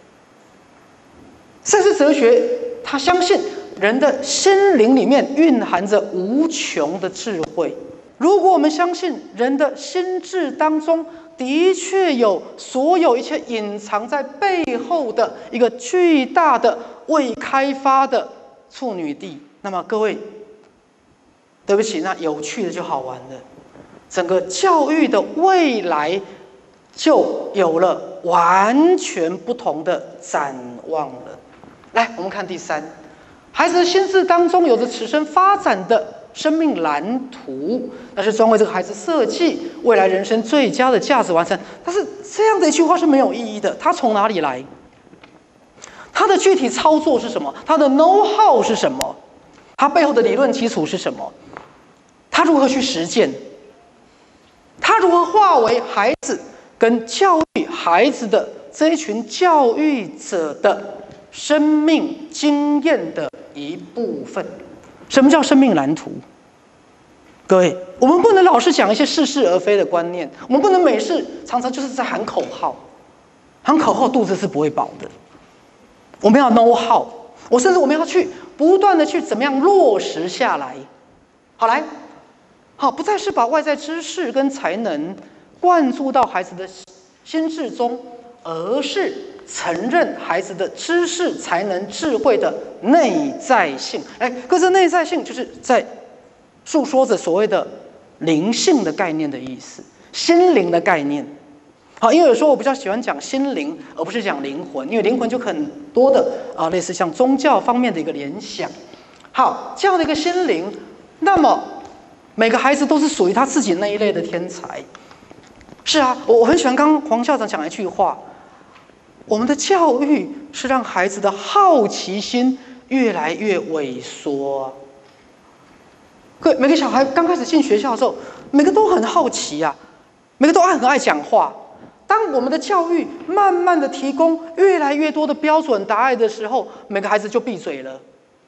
赛斯哲学，他相信人的心灵里面蕴含着无穷的智慧。如果我们相信人的心智当中的确有所有一切隐藏在背后的一个巨大的未开发的处女地，那么各位，对不起，那有趣的就好玩了，整个教育的未来就有了完全不同的展望了。来，我们看第三，孩子的心智当中有着此生发展的生命蓝图，那是专为这个孩子设计未来人生最佳的价值完成。但是这样的一句话是没有意义的，它从哪里来？它的具体操作是什么？它的 know how 是什么？它背后的理论基础是什么？它如何去实践？它如何化为孩子跟教育孩子的这一群教育者的生命经验的一部分？什么叫生命蓝图？各位，我们不能老是讲一些似是而非的观念，我们不能每次常常就是在喊口号，喊口号肚子是不会饱的。我们要 know how， 我甚至我们要去不断的去怎么样落实下来。好，来，好，不再是把外在知识跟才能灌注到孩子的心智中，而是承认孩子的知识、才能、智慧的内在性。哎，可是内在性就是在诉说着所谓的灵性的概念的意思，心灵的概念。好，因为有时候我比较喜欢讲心灵，而不是讲灵魂，因为灵魂就很多的啊，类似像宗教方面的一个联想。好，这样的一个心灵，那么每个孩子都是属于他自己那一类的天才。是啊，我我很喜欢刚刚黄校长讲一句话。我们的教育是让孩子的好奇心越来越萎缩。各位，每个小孩刚开始进学校的时候，每个都很好奇啊，每个都爱很爱讲话。当我们的教育慢慢的提供越来越多的标准答案的时候，每个孩子就闭嘴了。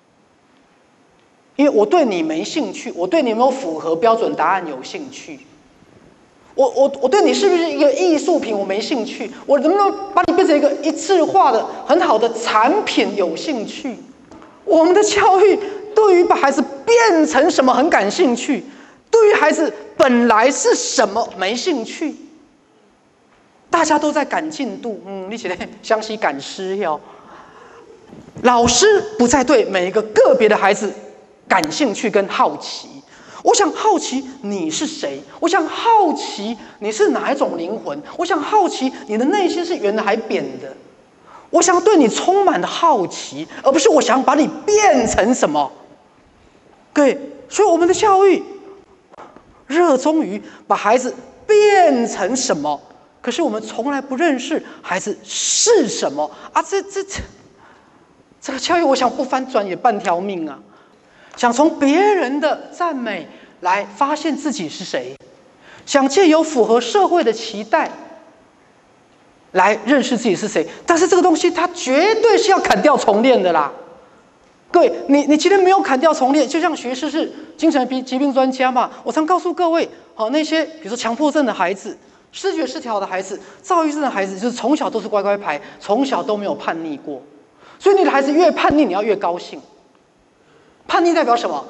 因为我对你没兴趣，我对你有没有符合标准答案有兴趣。我我我对你是不是一个艺术品我没兴趣，我能不能把你变成一个一致化的很好的产品有兴趣？我们的教育对于把孩子变成什么很感兴趣，对于孩子本来是什么没兴趣。大家都在赶进度，嗯，你起来相信赶诗哟。老师不再对每一个个别的孩子感兴趣跟好奇。我想好奇你是谁，我想好奇你是哪一种灵魂，我想好奇你的内心是圆的还扁的，我想对你充满了好奇，而不是我想把你变成什么。对，所以我们的教育热衷于把孩子变成什么，可是我们从来不认识孩子是什么啊！这这这，这个教育，我想不翻转也半条命啊！想从别人的赞美来发现自己是谁，想借由符合社会的期待来认识自己是谁，但是这个东西它绝对是要砍掉重练的啦。各位，你你今天没有砍掉重练，就像学士是精神疾病专家嘛，我常告诉各位，好，那些比如说强迫症的孩子、思觉失调的孩子、躁郁症的孩子，就是从小都是乖乖牌，从小都没有叛逆过，所以你的孩子越叛逆，你要越高兴。叛逆代表什么？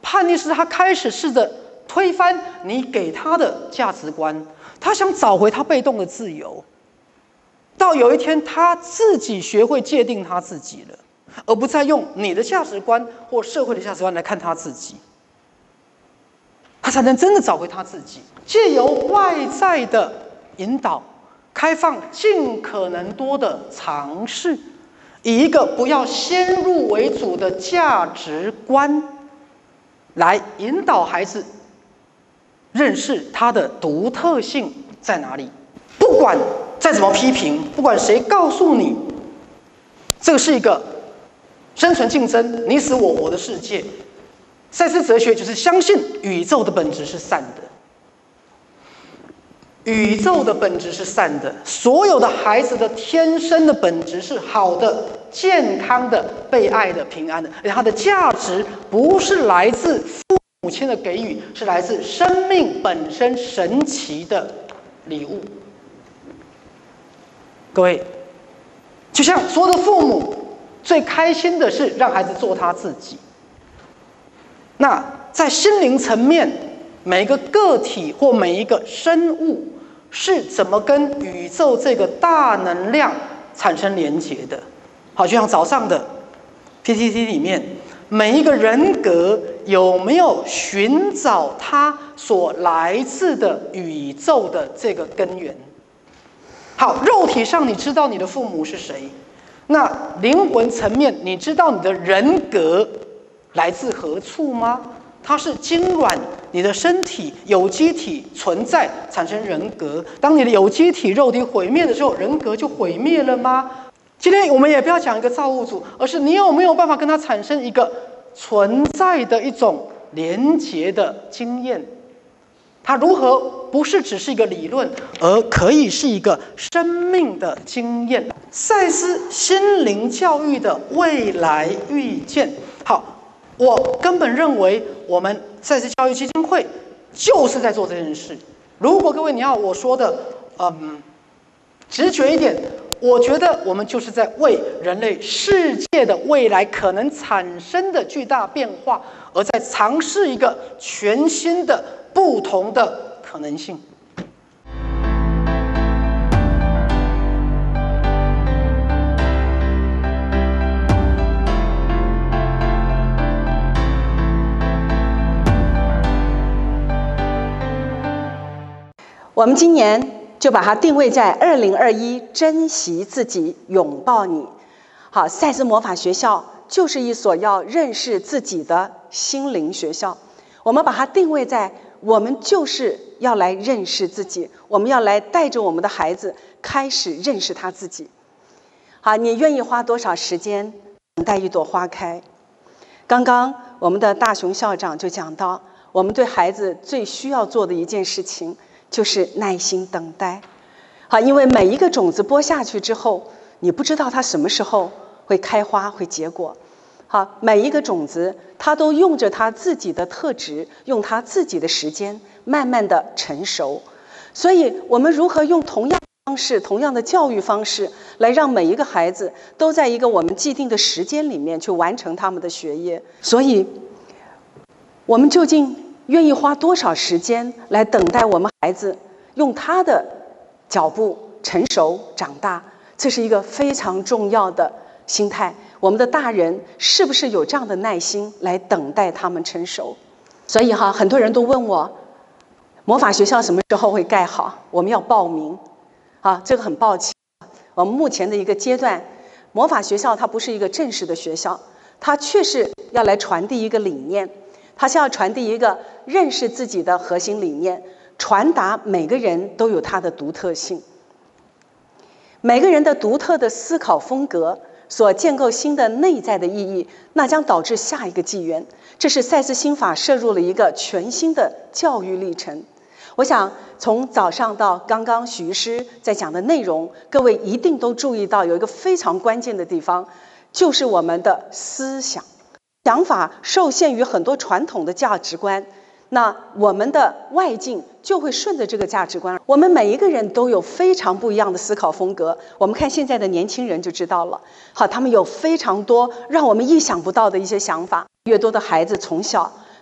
叛逆是他开始试着推翻你给他的价值观，他想找回他被动的自由。到有一天，他自己学会界定他自己了，而不再用你的价值观或社会的价值观来看他自己，他才能真的找回他自己。借由外在的引导，开放尽可能多的尝试，以一个不要先入为主的价值观来引导孩子认识他的独特性在哪里。不管再怎么批评，不管谁告诉你这个是一个生存竞争、你死我活的世界，赛斯哲学就是相信宇宙的本质是善的。宇宙的本质是善的，所有的孩子的天生的本质是好的、健康的、被爱的、平安的，而他的价值不是来自父母亲的给予，是来自生命本身神奇的礼物。各位，就像所有的父母最开心的是让孩子做他自己，那在心灵层面，每一个个体或每一个生物是怎么跟宇宙这个大能量产生连结的？好，就像早上的 P T T 里面，每一个人格有没有寻找它所来自的宇宙的这个根源？好，肉体上你知道你的父母是谁，那灵魂层面你知道你的人格来自何处吗？它是精卵，你的身体有机体存在产生人格，当你的有机体肉体毁灭的时候，人格就毁灭了吗？今天我们也不要讲一个造物主，而是你有没有办法跟它产生一个存在的一种连结的经验？它如何不是只是一个理论，而可以是一个生命的经验？赛斯心灵教育的未来预见。好，我根本认为我们赛斯教育基金会就是在做这件事。如果各位你要我说的，嗯，直觉一点，我觉得我们就是在为人类世界的未来可能产生的巨大变化，而在尝试一个全新的、不同的可能性。 我们今年就把它定位在二零二一，珍惜自己，拥抱你。好，赛斯魔法学校就是一所要认识自己的心灵学校。我们把它定位在，我们就是要来认识自己，我们要来带着我们的孩子开始认识他自己。好，你愿意花多少时间等待一朵花开？刚刚我们的大雄校长就讲到，我们对孩子最需要做的一件事情就是耐心等待。好，因为每一个种子播下去之后，你不知道它什么时候会开花会结果。好，每一个种子它都用着它自己的特质，用它自己的时间慢慢的成熟。所以我们如何用同样的方式，同样的教育方式，来让每一个孩子都在一个我们既定的时间里面去完成他们的学业？所以我们究竟愿意花多少时间来等待我们孩子用他的脚步成熟长大？这是一个非常重要的心态。我们的大人是不是有这样的耐心来等待他们成熟？所以哈，很多人都问我，魔法学校什么时候会盖好？我们要报名。啊，这个很抱歉，我们目前的一个阶段，魔法学校它不是一个正式的学校，它确实要来传递一个理念。它是要传递一个认识自己的核心理念，传达每个人都有他的独特性，每个人的独特的思考风格所建构新的内在的意义，那将导致下一个纪元。这是赛斯心法摄入了一个全新的教育历程。我想从早上到刚刚许医师在讲的内容，各位一定都注意到有一个非常关键的地方，就是我们的思想。想法受限于很多传统的价值观，那我们的外境就会顺着这个价值观。我们每一个人都有非常不一样的思考风格，我们看现在的年轻人就知道了。好，他们有非常多让我们意想不到的一些想法。越多的孩子从小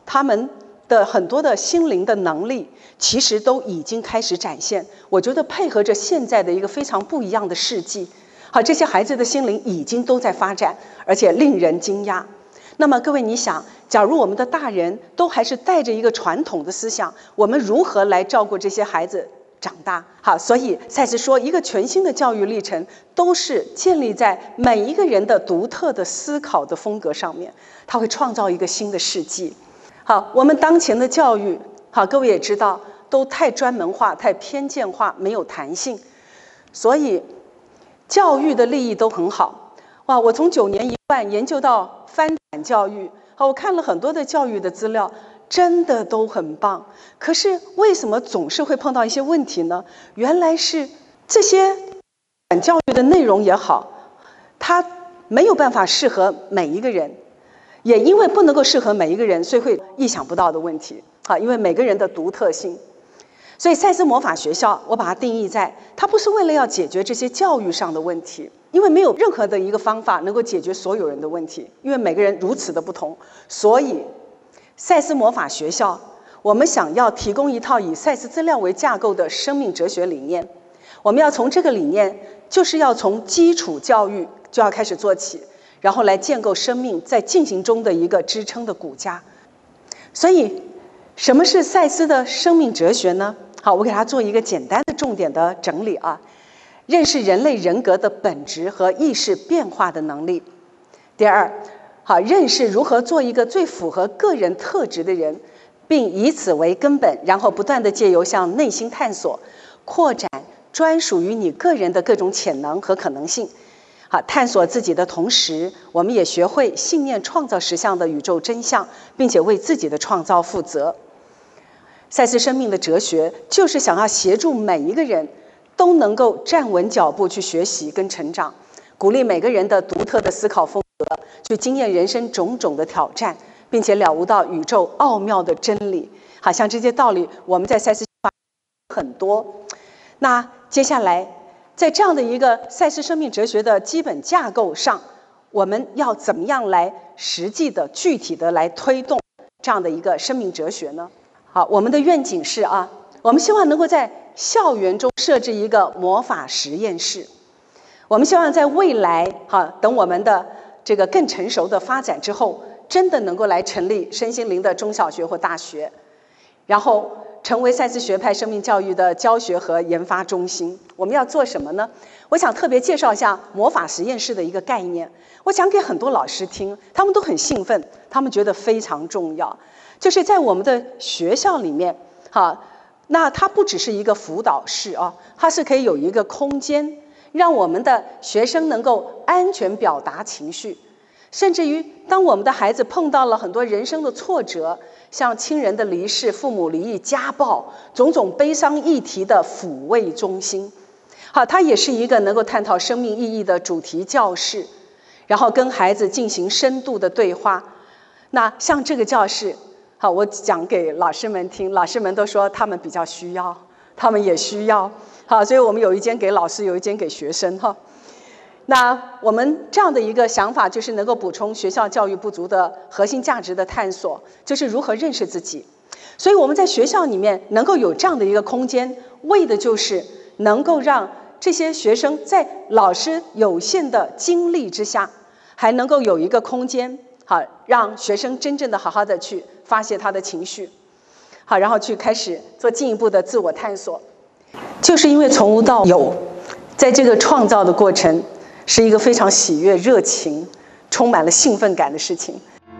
他们的很多的心灵的能力，其实都已经开始展现。我觉得配合着现在的一个非常不一样的世纪，好，这些孩子的心灵已经都在发展，而且令人惊讶。那么各位，你想，假如我们的大人都还是带着一个传统的思想，我们如何来照顾这些孩子长大？好，所以赛斯说，一个全新的教育历程都是建立在每一个人的独特的思考的风格上面，它会创造一个新的世纪。好，我们当前的教育，好，各位也知道，都太专门化、太偏见化，没有弹性，所以教育的利益都很好。哇，我从九年一贯研究到翻转教育，好，我看了很多的教育的资料，真的都很棒。可是为什么总是会碰到一些问题呢？原来是这些反教育的内容也好，它没有办法适合每一个人，也因为不能够适合每一个人，所以会意想不到的问题。好，因为每个人的独特性。所以赛斯魔法学校，我把它定义在，它不是为了要解决这些教育上的问题，因为没有任何的一个方法能够解决所有人的问题，因为每个人如此的不同。所以赛斯魔法学校，我们想要提供一套以赛斯资料为架构的生命哲学理念。我们要从这个理念，就是要从基础教育就要开始做起，然后来建构生命在进行中的一个支撑的骨架。所以什么是赛斯的生命哲学呢？好，我给它做一个简单的重点的整理啊。认识人类人格的本质和意识变化的能力。第二，好，认识如何做一个最符合个人特质的人，并以此为根本，然后不断地借由向内心探索，扩展专属于你个人的各种潜能和可能性。好，探索自己的同时，我们也学会信念创造实相的宇宙真相，并且为自己的创造负责。赛斯生命的哲学就是想要协助每一个人都能够站稳脚步去学习跟成长，鼓励每个人的独特的思考风格，去经验人生种种的挑战，并且了悟到宇宙奥妙的真理。好像这些道理我们在赛斯很多。那接下来在这样的一个赛斯生命哲学的基本架构上，我们要怎么样来实际的具体的来推动这样的一个生命哲学呢？好，我们的愿景是啊，我们希望能够在校园中设置一个魔法实验室。我们希望在未来哈，等我们的这个更成熟的发展之后，真的能够来成立身心灵的中小学或大学，然后成为赛斯学派生命教育的教学和研发中心。我们要做什么呢？我想特别介绍一下魔法实验室的一个概念。我讲给很多老师听，他们都很兴奋，他们觉得非常重要。就是在我们的学校里面，哈，那它不只是一个辅导室啊，它是可以有一个空间，让我们的学生能够安全表达情绪，甚至于当我们的孩子碰到了很多人生的挫折，像亲人的离世、父母离异、家暴种种悲伤议题的抚慰中心。好，它也是一个能够探讨生命意义的主题教室，然后跟孩子进行深度的对话。那像这个教室，好，我讲给老师们听，老师们都说他们比较需要，他们也需要。好，所以我们有一间给老师，有一间给学生哈。那我们这样的一个想法，就是能够补充学校教育不足的核心价值的探索，就是如何认识自己。所以我们在学校里面能够有这样的一个空间，为的就是能够让这些学生在老师有限的精力之下，还能够有一个空间，好，让学生真正的好好的去发泄他的情绪，好，然后去开始做进一步的自我探索。就是因为从无到有，在这个创造的过程是一个非常喜悦、热情、充满了兴奋感的事情。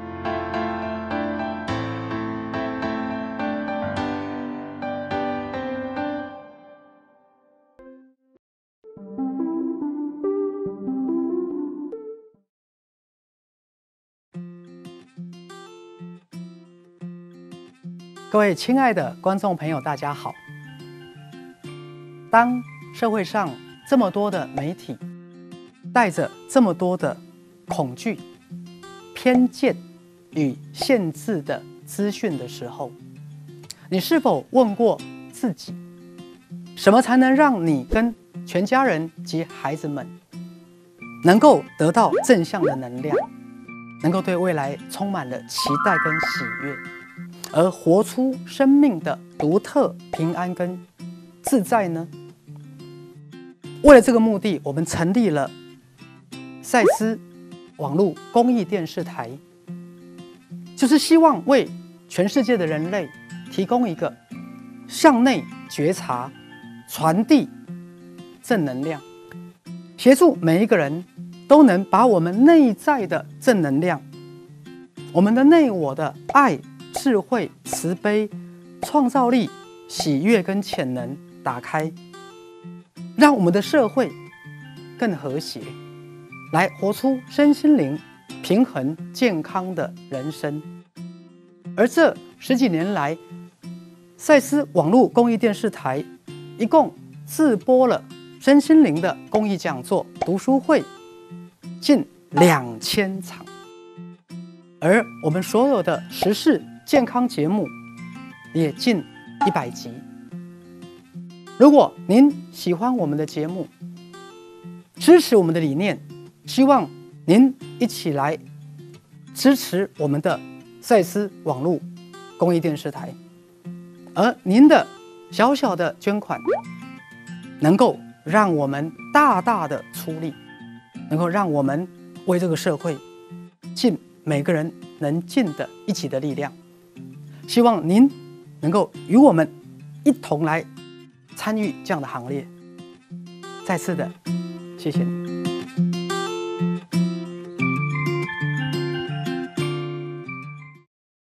各位亲爱的观众朋友，大家好。当社会上这么多的媒体带着这么多的恐惧、偏见与限制的资讯的时候，你是否问过自己，什么才能让你跟全家人及孩子们能够得到正向的能量，能够对未来充满了期待跟喜悦？ 而活出生命的独特平安跟自在呢？为了这个目的，我们成立了赛斯网络公益电视台，就是希望为全世界的人类提供一个向内觉察、传递正能量，协助每一个人都能把我们内在的正能量、我们的内我的爱、智慧、慈悲、创造力、喜悦跟潜能打开，让我们的社会更和谐，来活出身心灵平衡健康的人生。而这十几年来，赛斯网络公益电视台一共自播了身心灵的公益讲座、读书会近两千场，而我们所有的时事健康节目也近一百集。如果您喜欢我们的节目，支持我们的理念，希望您一起来支持我们的赛斯网络公益电视台，而您的小小的捐款能够让我们大大的出力，能够让我们为这个社会尽每个人能尽的一己的力量。希望您能够与我们一同来参与这样的行列。再次的谢谢你。